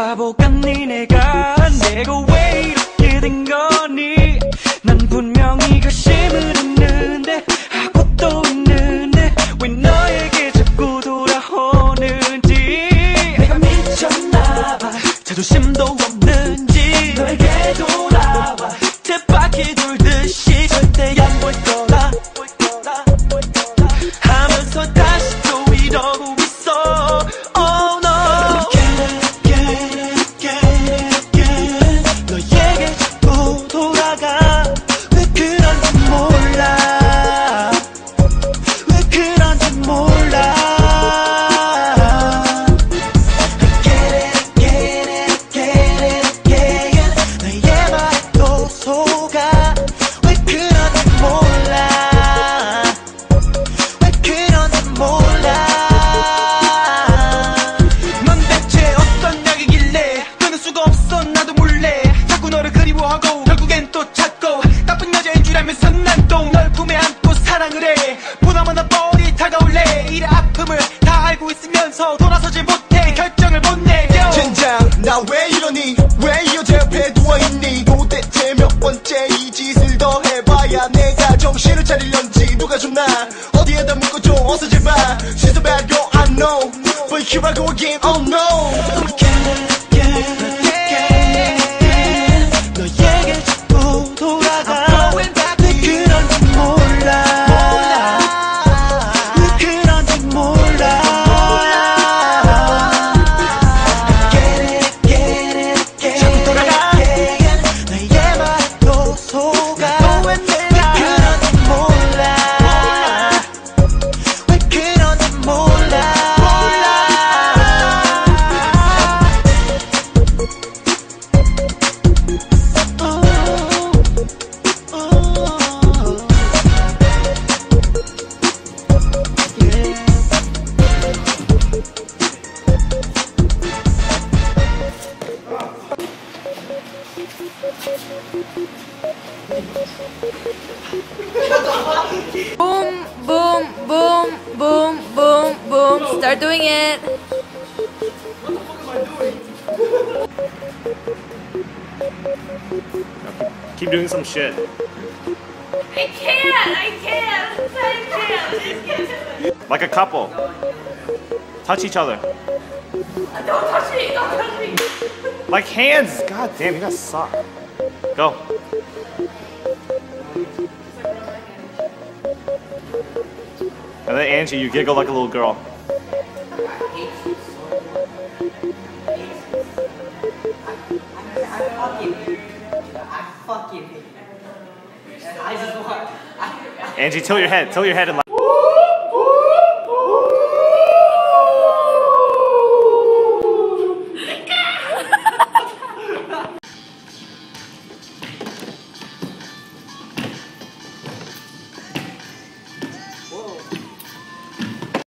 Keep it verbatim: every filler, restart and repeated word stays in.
바보 같니 내가 내가 왜 이렇게 된 거니 난 분명히 결심을 했는데 하고 또 있는데 왜 너에게 자꾸 돌아오는지 내가 미쳤나봐 자존심도 없는지 너에게 돌아와 쳇바퀴 돌듯이 절대 안 볼 거라 하면서 다시 또 이러고 있어 Oh no Get it, get it, get it 너에게 자꾸 돌아가 왜 그런지 몰라 왜 그런지 몰라 Get it, get it, get it, get it 너의 말에 또 속아 왜 그런지 몰라 왜 그런지 몰라 넌 대체 어떤 약이길래 끊을 수가 없어 나도 몰래 자꾸 너를 그리워하고 결국엔 또 찾고 나쁜 여자인 줄 알면서 난 또 널 품에 안고 사랑을 해 보나마나 뻔히 다가올래 이래 아픔을 다 알고 있으면서 돌아서지 못해 결정을 못 내려 젠장 나 왜 이러니 왜 이 여자 옆에 누워있니 도대체 몇 번째 이 짓을 더 해봐야 내가 정신을 차리려는지 누가 좀 나 어디에다 묶어줘 어서 제발 She's a bad girl I know But here I go again oh no Get it, get it, get it 너에게 자꾸 돌아가 왜 그런지 몰라 왜 그런지 몰라 Get it, get it, get it 자꾸 돌아가 너의 말에 또 속아 왜 그런지 몰라 왜 그런지 몰라 Boom, boom, boom, boom, boom, boom. Start doing it. Keep doing some shit. I can't, I can't, I can't, I can't. Like a couple. Touch each other. Don't touch me, don't touch me. Like hands. God damn, you guys suck. Go. And then Angie, you giggle like a little girl. Angie, tilt your head. Tilt your head and laugh.